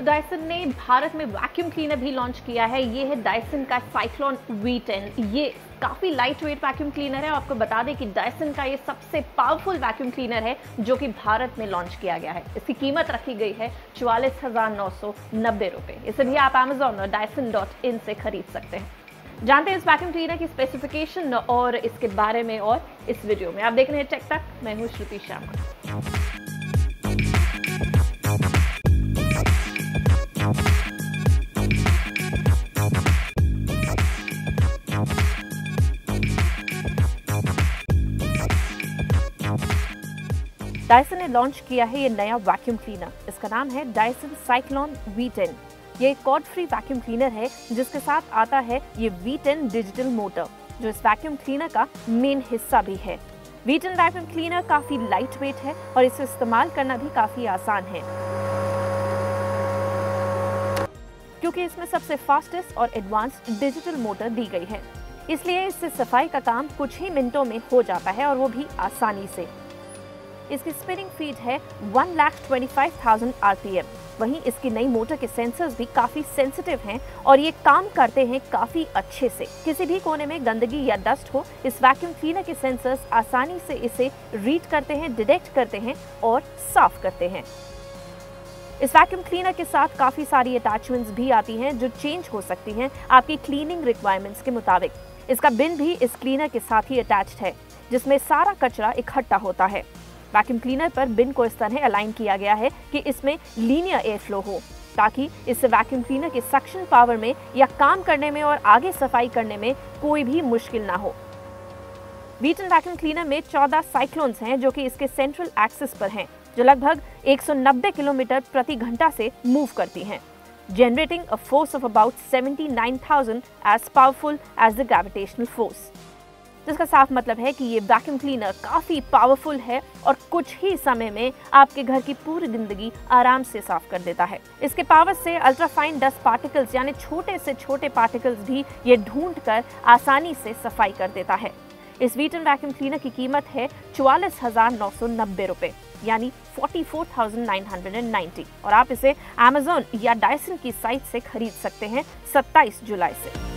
Dyson ने भारत में vacuum cleaner भी लॉन्च किया है। ये है डायसन का साइक्लोन V10। ये काफी लाइट वेट वैक्यूम क्लीनर है। आपको बता दें कि डायसन का ये सबसे पावरफुल वैक्यूम क्लीनर है जो कि भारत में लॉन्च किया गया है। इसकी कीमत रखी गई है 44,990 रुपए। इसे भी आप Amazon और dyson.in से खरीद सकते हैं। जानते हैं इस वैक्यूम क्लीनर की स्पेसिफिकेशन और इसके बारे में और इस वीडियो में। आप देख रहे हैं टेक तक, मैं हूं श्रुति श्याम। डायसन ने लॉन्च किया है ये नया वैक्यूम क्लीनर। इसका नाम है डायसन साइक्लोन V10। ये एक कॉर्ड फ्री वैक्यूम क्लीनर है जिसके साथ आता है ये V10 डिजिटल मोटर, जो इस वैक्यूम क्लीनर का मेन हिस्सा भी है। V10 वैक्यूम क्लीनर काफी लाइट वेट है और इसे इस्तेमाल करना भी काफी आसान है, क्योंकि इसमें सबसे फास्टेस्ट और एडवांस्ड डिजिटल मोटर दी गई है। इसलिए इससे सफाई का काम कुछ ही मिनटों में हो जाता है और वो भी आसानी से। इसकी स्पिनिंग स्पीड है 1,25,000 RPM। वहीं इसकी नई मोटर के सेंसर्स भी काफी सेंसिटिव हैं और ये काम करते हैं काफी अच्छे से। किसी भी कोने में गंदगी या डस्ट हो, इस वैक्यूम क्लीनर के सेंसर्स आसानी से इसे रीड करते हैं, डिटेक्ट करते हैं और साफ करते हैं। इस वैक्यूम क्लीनर के साथ काफी सारी अटैचमेंट्स भी आती हैं जो चेंज हो सकती हैं आपकी क्लीनिंग रिक्वायरमेंट्स के मुताबिक। इसका बिन भी इस क्लीनर के साथ ही अटैच्ड है, जिसमें सारा कचरा इकट्ठा होता है। वैक्यूम क्लीनर पर बिन को इस तरह अलाइन किया गया है कि इसमें लीनियर एयर फ्लो हो, ताकि इससे वैक्यूम क्लीनर के सक्शन पावर में या काम करने में और आगे सफाई करने में कोई भी मुश्किल ना हो। V10 वैक्यूम क्लीनर में 14 साइक्लोन्स हैं जो कि इसके सेंट्रल एक्सिस पर हैं, जो लगभग 190 किलोमीटर प्रति घंटा से मूव करती हैं, generating a force of about 79,000 as powerful as the gravitational force. जिसका साफ मतलब है कि ये वैक्यूम क्लीनर काफी पावरफुल है और कुछ ही समय में आपके घर की पूरी गंदगी आराम से साफ कर देता है। इसके पावर से अल्ट्राफाइन डस्ट पार्टिकल्स यानी छोटे से छोटे पार्टिकल्स भी ये ढूंढकर आसानी से सफाई कर देता है। इस V10 वैक्यूम क्लीनर की कीमत है 44,990 रुपए, यानी 44,990, और आप इसे Amazon या Dyson की साइट से खरीद सकते हैं 27 जुलाई से।